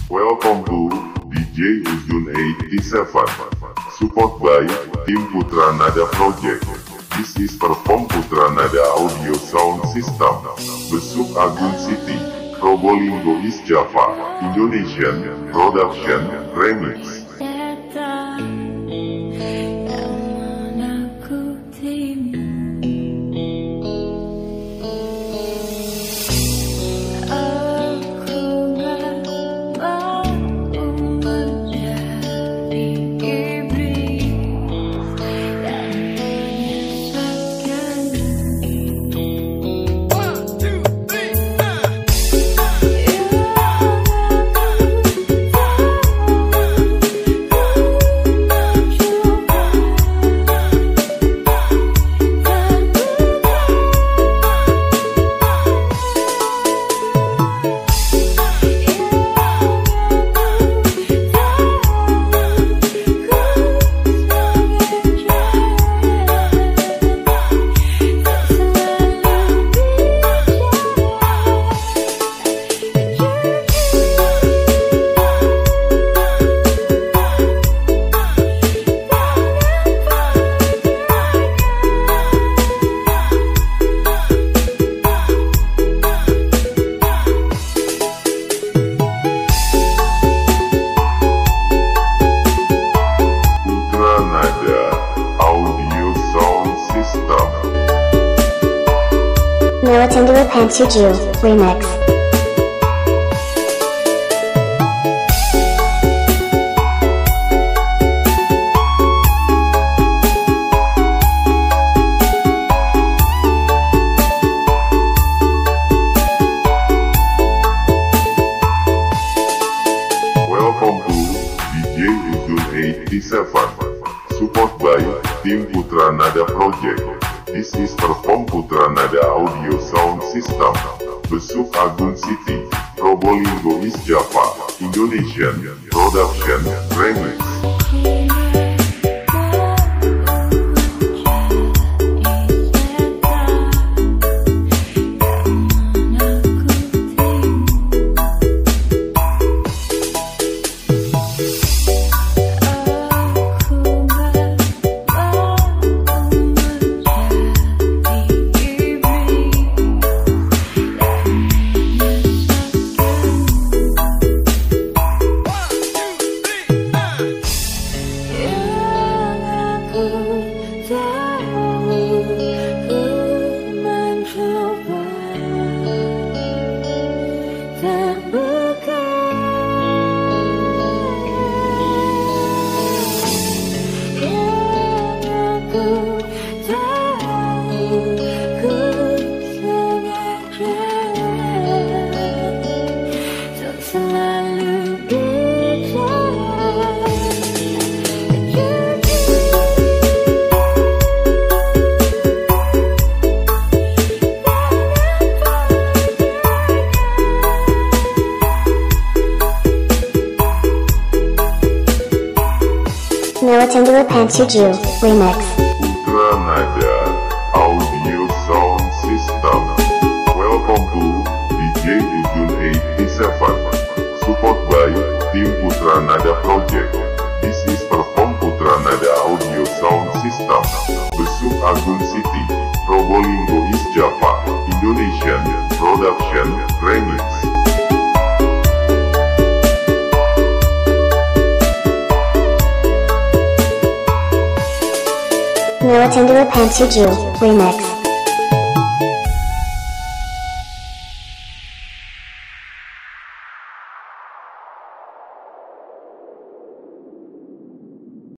Welcome to DJ Uzun 87. Support by Tim Putra Nada Project. This is perform Putra Nada Audio Sound System. Besuk Agun City, Probolinggo East Java, Indonesian Production Remix. Nawatendra Pantuju Remix. Welcome to DJ Uzun 87. Support by Tim Putra Nada Project. This is perform Putra Nada Audio Sound System. Besuk Agun City, Probolinggo East Java, Indonesian Production Remix. Nawatendra Pantuju Remix. Putra Nada Audio Sound System. Welcome to DJ Uzun 87. Support by Tim Putra Nada Project. This is perform Putra Nada Audio Sound System. Besuk Agun City, Probolinggo East Java, Indonesian Production Remix. Nawatendra Pantuju Remix.